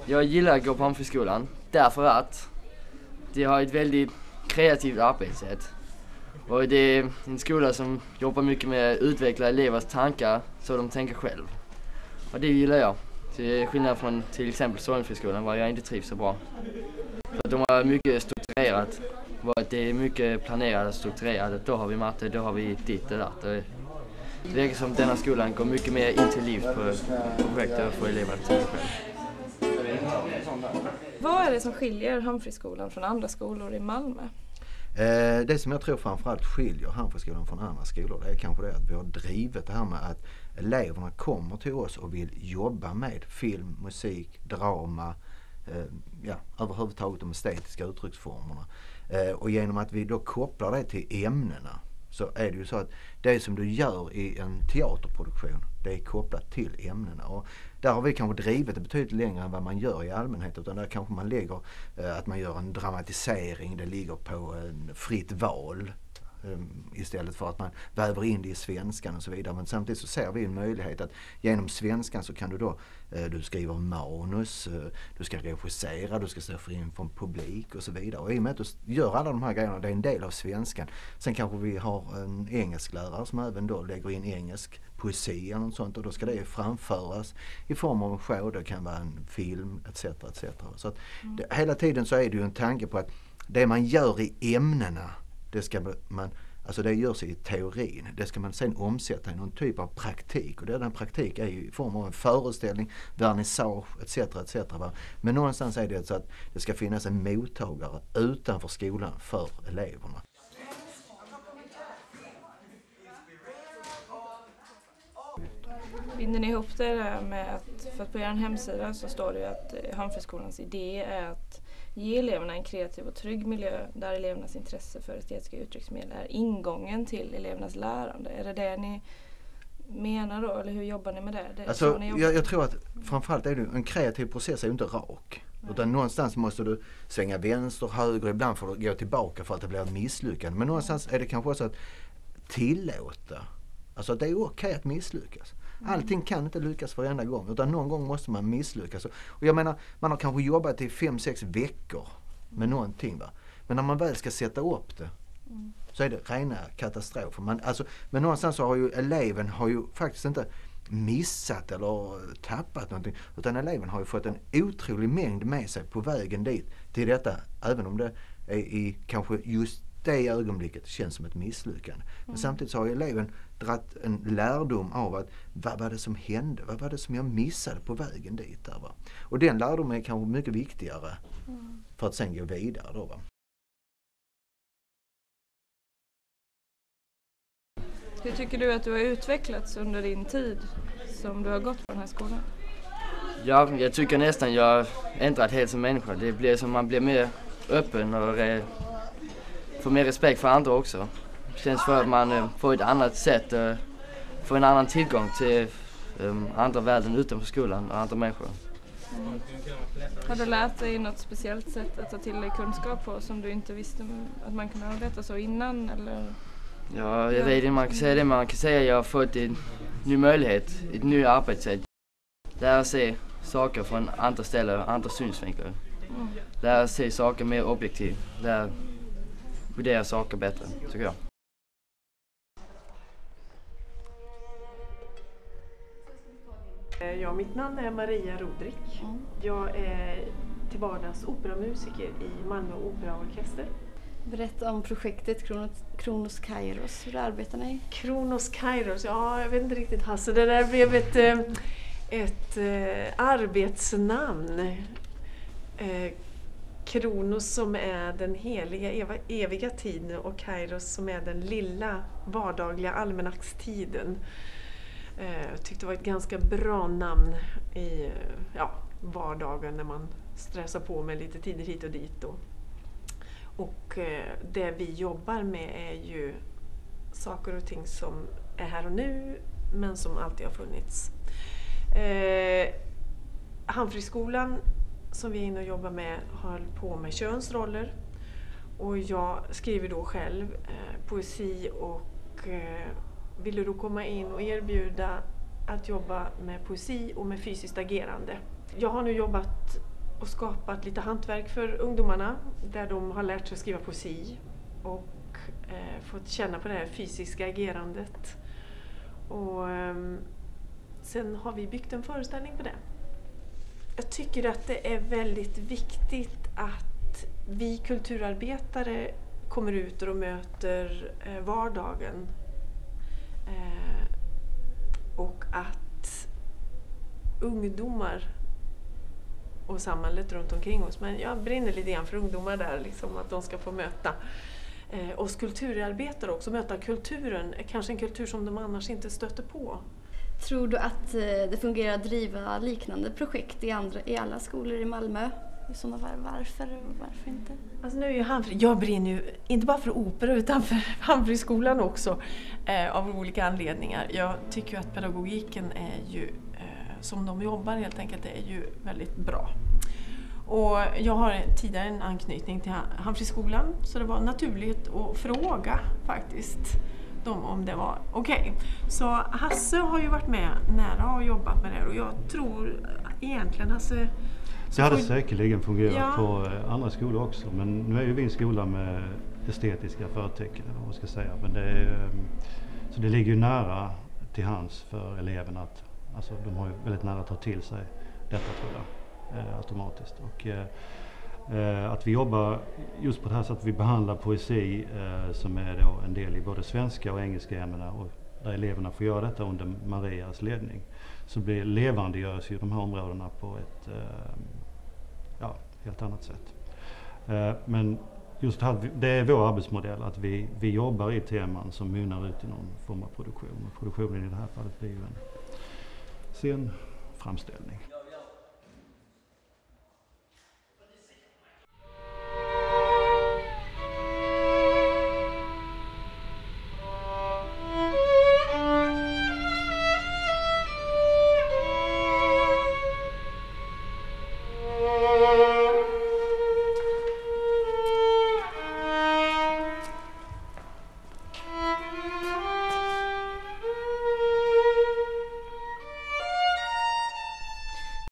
Jag gillar att gå på Hamnfriskolan därför att de har ett väldigt kreativt arbetssätt. Och det är en skola som jobbar mycket med att utveckla elevers tankar så de tänker själv. Och det gillar jag. Till skillnad från till exempel Sollenfriskolan var jag inte trivs så bra. För de har mycket strukturerat. Det är mycket planerat och strukturerat. Då har vi matte, då har vi ditt och datt. Det verkar som denna skolan går mycket mer in till liv på projektet och får elever att tänka själv. Vad är det som skiljer Hamnfriskolan från andra skolor i Malmö? Det som jag tror framförallt skiljer Hamnfriskolan från andra skolor, det är kanske det att vi har drivet det här med att eleverna kommer till oss och vill jobba med film, musik, drama, överhuvudtaget de estetiska uttrycksformerna. Och genom att vi då kopplar det till ämnena så är det ju så att det som du gör i en teaterproduktion, det är kopplat till ämnena. Och där har vi kanske drivit det betydligt längre än vad man gör i allmänhet, utan där kanske man lägger att man gör en dramatisering, det ligger på en fritt val istället för att man väver in det i svenskan och så vidare. Men samtidigt så ser vi en möjlighet att genom svenskan så kan du då, du skriver manus, du ska regissera, du ska stå för inför en publik och så vidare. Och i och med att du gör alla de här grejerna, det är en del av svenskan. Sen kanske vi har en engelsklärare som även då lägger in engelsk poesi eller något sånt, och då ska det framföras i form av en show, det kan vara en film etc. etc. Så att hela tiden så är det ju en tanke på att det man gör i ämnena, det ska man, alltså det görs i teorin. Det ska man sen omsätta i någon typ av praktik. Och den praktik är i form av en föreställning, vernissage etc. etc. Men någonstans är det så att det ska finnas en mottagare utanför skolan för eleverna. Binder ni ihop det där med att, för att på er hemsida så står det ju att Hamnfriskolans idé är att ge eleverna en kreativ och trygg miljö där elevernas intresse för estetiska uttrycksmedel är ingången till elevernas lärande. Är det ni menar då, eller hur jobbar ni med det? Alltså, jag tror att framförallt är det en kreativ process är ju inte rak. Nej. Utan någonstans måste du svänga vänster, höger, ibland får du gå tillbaka för att det blir ett misslyckande. Men någonstans är det kanske också att tillåta. Alltså det är okej att misslyckas. Allting kan inte lyckas varenda gång, utan någon gång måste man misslyckas. Och jag menar, man har kanske jobbat i 5-6 veckor med någonting, va? Men när man väl ska sätta upp det så är det rena katastrofer. Men någonstans så har ju eleven faktiskt inte missat eller tappat någonting, utan eleven har ju fått en otrolig mängd med sig på vägen dit till detta, även om det är i kanske just det ögonblicket känns som ett misslyckande. Men samtidigt så har ju eleven dratt en lärdom av att vad var det som hände? Vad var det som jag missade på vägen dit där, va? Och den lärdomen är kanske mycket viktigare för att sen gå vidare då, va? Hur tycker du att du har utvecklats under din tid som du har gått på den här skolan? Ja, jag tycker nästan jag har ändrat helt som människa. Det blir som man blir mer öppen och får mer respekt för andra också. Det känns för att man får ett annat sätt, får en annan tillgång till andra världen utanför skolan och andra människor. Har du lärt dig något speciellt sätt att ta till dig kunskap på som du inte visste att man kunde arbeta så innan? Eller? Ja, jag vet inte, man kan säga det. Man kan säga att jag har fått en ny möjlighet, ett nytt arbetssätt. Lära sig saker från andra ställen, andra synsvinklar. Lära sig saker mer objektivt. Lära värdera saker bättre, tycker jag. Ja, mitt namn är Maria Rodrik. Jag är till vardags operamusiker i Malmö Operaorkester. Berätta om projektet Kronos Kairos. Hur arbetar ni? Kronos Kairos, ja, jag vet inte riktigt, Hasse. Det där blev ett arbetsnamn. Kronos som är den heliga eviga tiden och Kairos som är den lilla vardagliga almanackstiden. Jag tyckte det var ett ganska bra namn i vardagen när man stressar på med lite tider hit och dit. Och det vi jobbar med är ju saker och ting som är här och nu men som alltid har funnits. Hamnfriskolan som vi är inne och jobbar med har på med könsroller och jag skriver då själv poesi och vill du då komma in och erbjuda att jobba med poesi och med fysiskt agerande. Jag har nu jobbat och skapat lite hantverk för ungdomarna där de har lärt sig skriva poesi och fått känna på det här fysiska agerandet. Och sen har vi byggt en föreställning på det. Jag tycker att det är väldigt viktigt att vi kulturarbetare kommer ut och möter vardagen. Och att ungdomar och samhället runt omkring oss, men jag brinner lite grann för ungdomar där, liksom, att de ska få möta oss kulturarbetare också, möta kulturen, kanske en kultur som de annars inte stöter på. Tror du att det fungerar att driva liknande projekt i alla skolor i Malmö? I sådana fall, varför inte? Alltså nu är ju jag brinner ju inte bara för opera utan för Hamfridsskolan också av olika anledningar. Jag tycker ju att pedagogiken är ju, som de jobbar helt enkelt, är ju väldigt bra. Och jag har tidigare en anknytning till Hamfridsskolan, så det var naturligt att fråga faktiskt dem om det var okej. Så Hasse har ju varit med nära och jobbat med det, och jag tror egentligen Hasse... Det hade säkerligen fungerat på andra skolor också, men nu är ju vi en skola med estetiska förtecken, eller vad man ska säga. Men så det ligger ju nära till hands för eleverna att, alltså de har ju väldigt nära att ta till sig detta, tror jag, automatiskt. Och att vi jobbar just på det här sättet, vi behandlar poesi som är då en del i både svenska och engelska ämnena, och där eleverna får göra detta under Marias ledning, så blir levandegörs ju de här områdena på ett helt annat sätt. Men just det är vår arbetsmodell, att vi jobbar i teman som mynnar ut i någon form av produktion. Och produktionen i det här fallet blir ju en scenframställning.